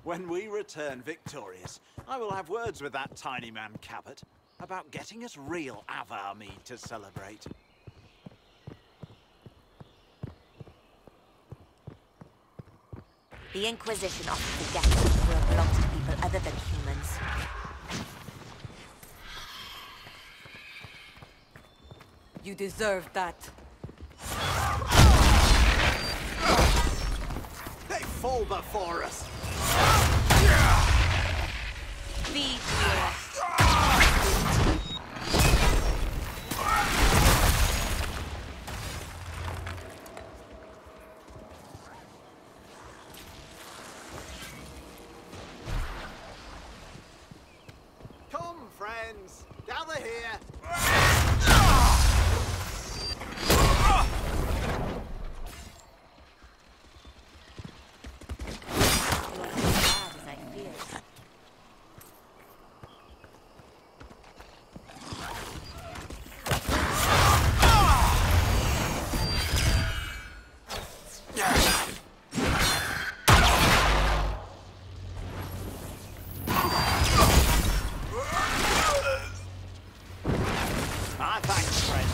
When we return victorious, I will have words with that tiny man Cabot about getting us real Avar mead to celebrate. The Inquisition often forgets that the world belongs to people other than humans. You deserve that. They fall before us! Be here. Come, friends! Gather here! Thanks, friend.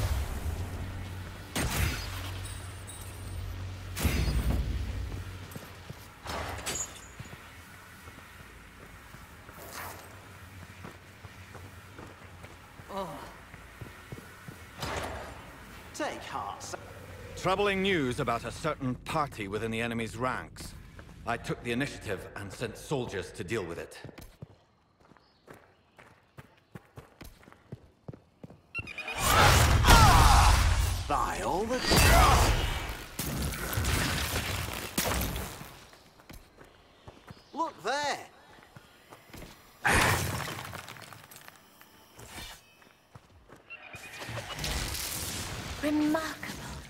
Take heart. Troubling news about a certain party within the enemy's ranks. I took the initiative and sent soldiers to deal with it. By all the... Look there! Remarkable.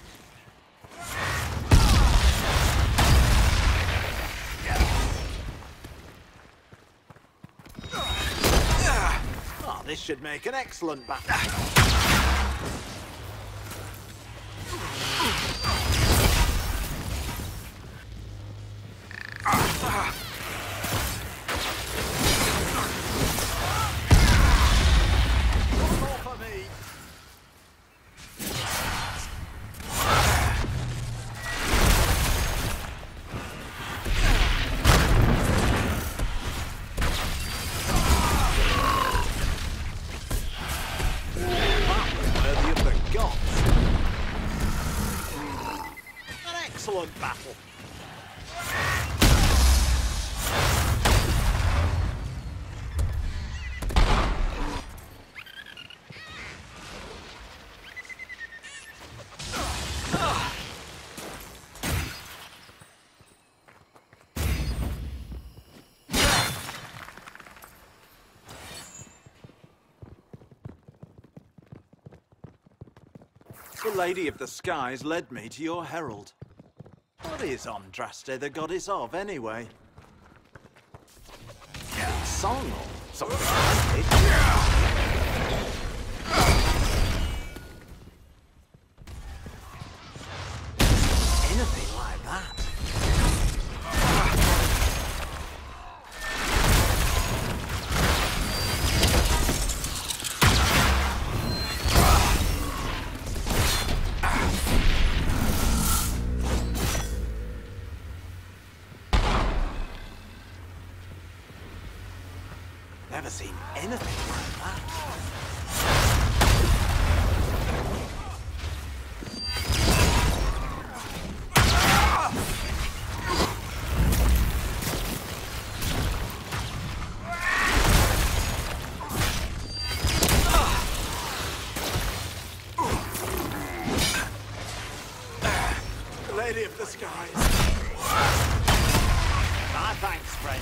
Oh, this should make an excellent battle. Excellent battle. The Lady of the Skies led me to your herald. What is Andraste the goddess of, anyway? A song or something like it? Anything like that? Never seen anything like that. The Lady of the Skies. Ah, thanks, friend.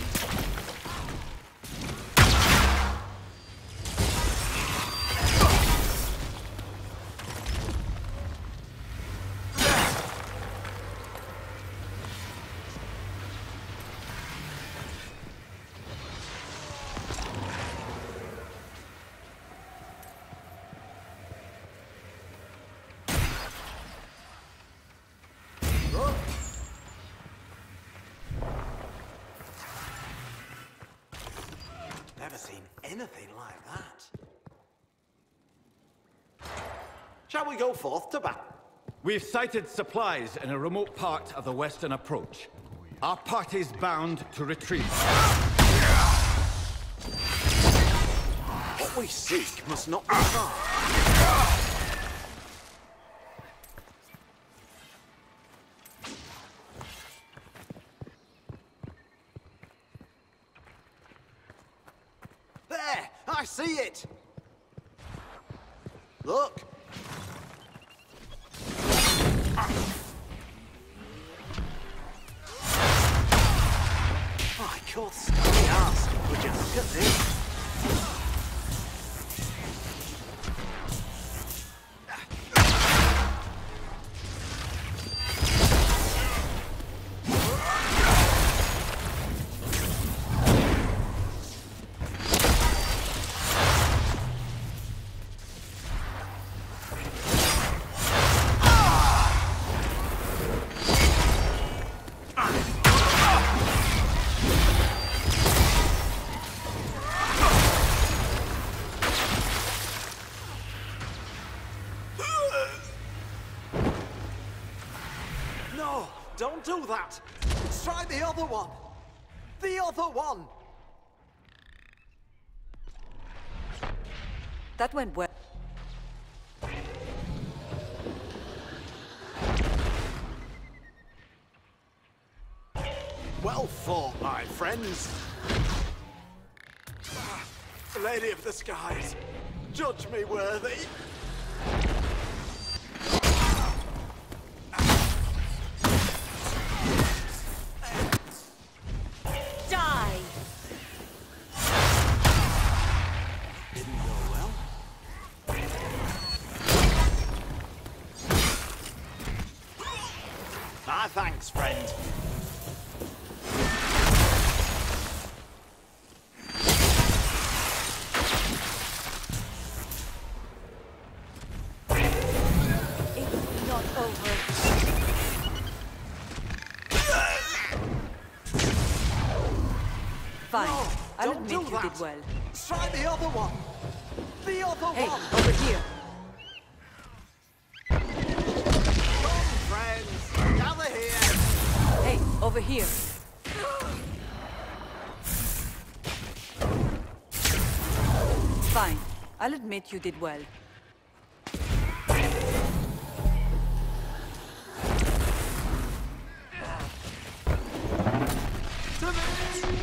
anything like that. Shall we go forth to battle? We've sighted supplies in a remote part of the western approach. Our party's bound to retrieve them. What we seek must not be far. There! I see it! Look! My God, smelly ass! Would you look at this? No, don't do that! Try the other one! The other one! That went well. Well fought, my friends! Lady of the Skies, judge me worthy! Die! Didn't go well. Ah, thanks, friend. It's not over. Fine. No, I'll don't admit do you that. did well. Try the other one! The other Hey, one! over here. Come, friends! Gather here! Hey, over here. Fine. I'll admit you did well. To this!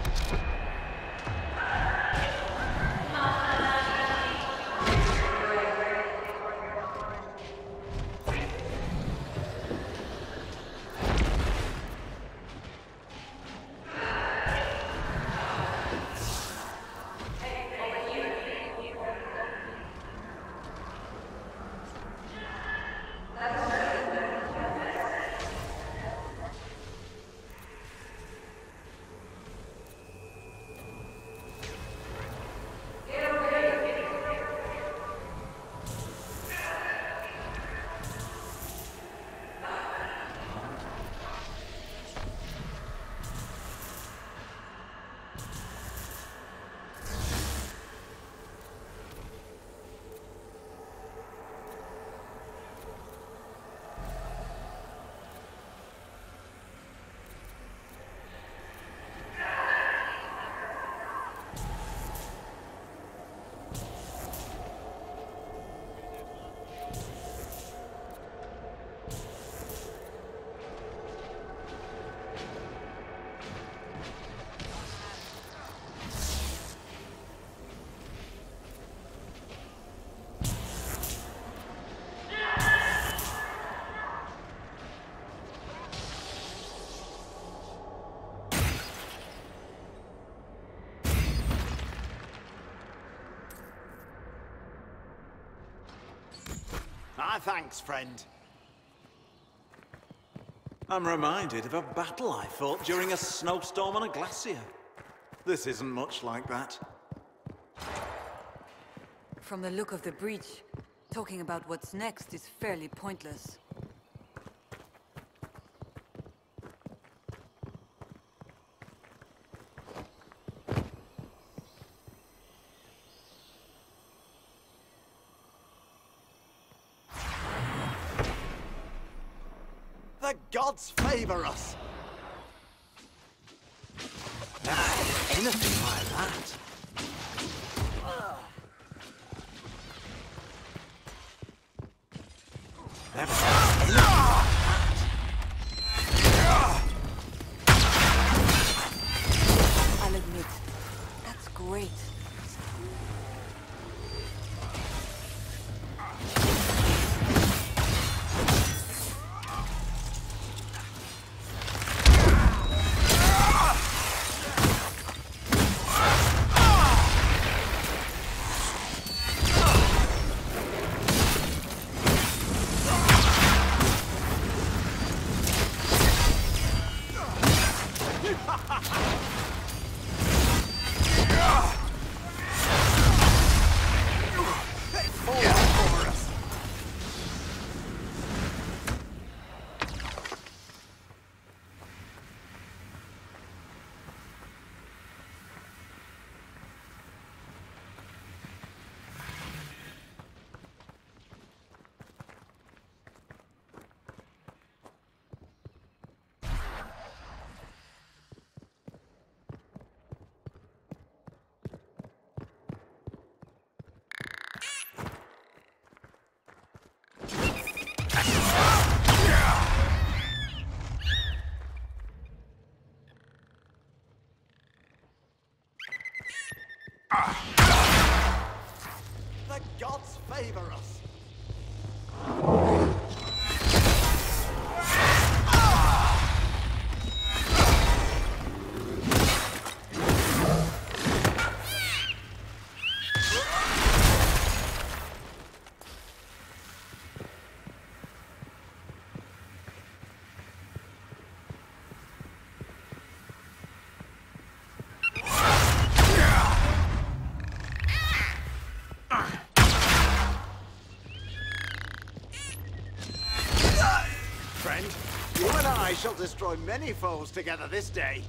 Ah, thanks, friend. I'm reminded of a battle I fought during a snowstorm on a glacier. This isn't much like that. From the look of the breach, talking about what's next is fairly pointless. gods favor us! Anything like that. Never anything like that. I'll admit, that's great. The gods favor us. Friend, you and I shall destroy many foes together this day.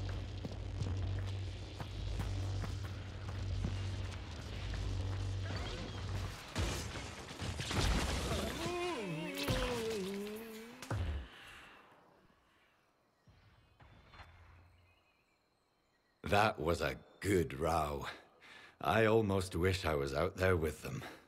That was a good row. I almost wish I was out there with them.